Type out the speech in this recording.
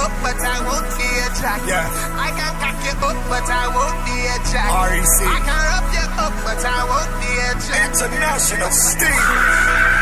up, but I won't be a jack. Yeah. I can cock you up, but I won't be a jack. REC. I can rub you up, but I won't be a jack. International Steve.